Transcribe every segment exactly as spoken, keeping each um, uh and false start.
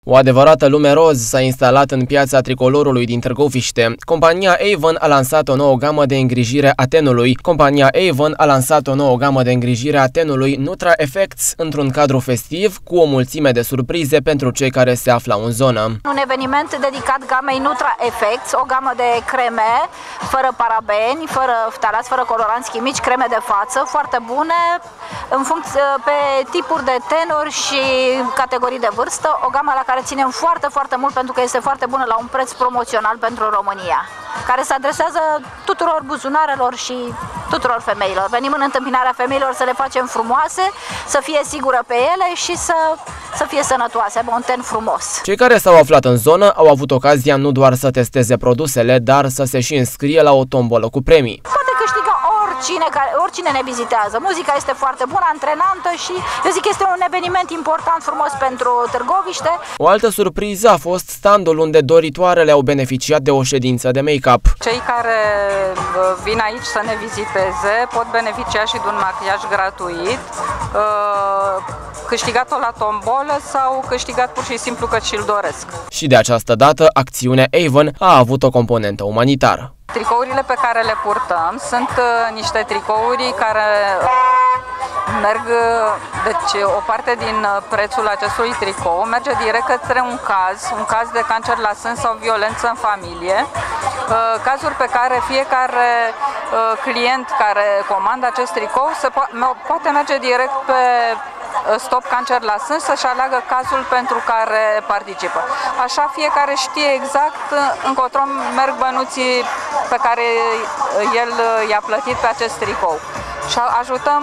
O adevărată lume roz s-a instalat în piața Tricolorului din Târgoviște. Compania Avon a lansat o nouă gamă de îngrijire a tenului. Compania Avon a lansat o nouă gamă de îngrijire a tenului Nutra Effects într-un cadru festiv cu o mulțime de surprize pentru cei care se aflau în zonă. Un eveniment dedicat gamei Nutra Effects, o gamă de creme fără parabeni, fără ftalați, fără coloranți chimici, creme de față foarte bune în funcție pe tipuri de tenuri și categorii de vârstă, o gamă la care ținem foarte, foarte mult pentru că este foarte bună la un preț promoțional pentru România, care se adresează tuturor buzunarelor și tuturor femeilor. Venim în întâmpinarea femeilor să le facem frumoase, să fie sigură pe ele și să, să fie sănătoase, aibă un ten frumos. Cei care s-au aflat în zonă au avut ocazia nu doar să testeze produsele, dar să se și înscrie la o tombolă cu premii. Poate câștiga oricine, care, oricine ne vizitează. Muzica este foarte bună, antrenantă și eu zic că este un eveniment important, frumos pentru Târgoviște. O altă surpriză a fost standul unde doritoarele au beneficiat de o ședință de make-up. Cei care vin aici să ne viziteze pot beneficia și de un machiaj gratuit, câștigat-o la tombolă sau câștigat pur și simplu că și-l doresc. Și de această dată, acțiunea Avon a avut o componentă umanitară. Tricourile pe care le purtăm sunt niște tricouri care merg, deci o parte din prețul acestui tricou merge direct către un caz, un caz de cancer la sân sau violență în familie, cazuri pe care fiecare client care comandă acest tricou se poate merge direct pe Stop Cancer la Sân să-și aleagă cazul pentru care participă. Așa fiecare știe exact încotro merg bănuții pe care el i-a plătit pe acest tricou. Și ajutăm,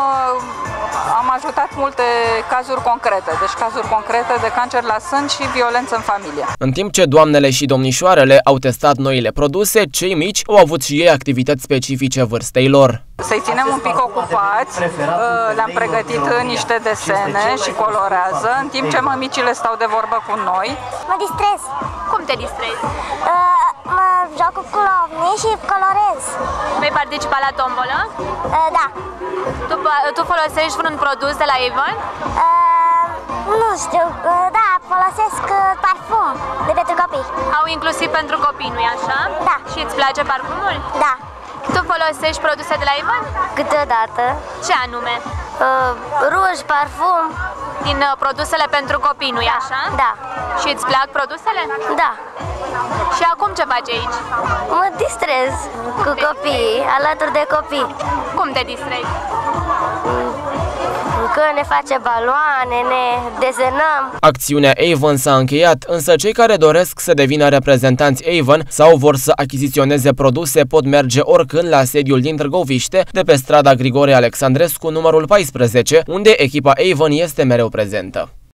am ajutat multe cazuri concrete, deci cazuri concrete de cancer la sân și violență în familie. În timp ce doamnele și domnișoarele au testat noile produse, cei mici au avut și ei activități specifice vârstei lor. Să-i ținem un pic ocupați, le-am pregătit niște desene și colorează, în timp ce mămicile stau de vorbă cu noi. Mă distrez. Cum te distrezi? Uh, mă joc cu culovni și colorez. Vei participa la tombolă? Uh, da. Tu, tu folosești vreun produs de la Avon? Uh, nu știu, uh, da, folosesc uh, parfum de pentru copii. Au inclusiv pentru copii, nu-i așa? Da. Și îți place parfumul? Da. Tu folosești produse de la Avon? Câteodată. Ce anume? Uh, ruj, parfum. Din uh, produsele pentru copii, nu-i da. așa? Da. Și îți plac produsele? Da. Și acum ce faci aici? Mă distrez cu copiii, alături de copii. Cum te distrezi? Că ne face baloane, ne desenăm. Acțiunea Avon s-a încheiat, însă cei care doresc să devină reprezentanți Avon sau vor să achiziționeze produse pot merge oricând la sediul din Târgoviște, de pe strada Grigore Alexandrescu, numărul paisprezece, unde echipa Avon este mereu prezentă.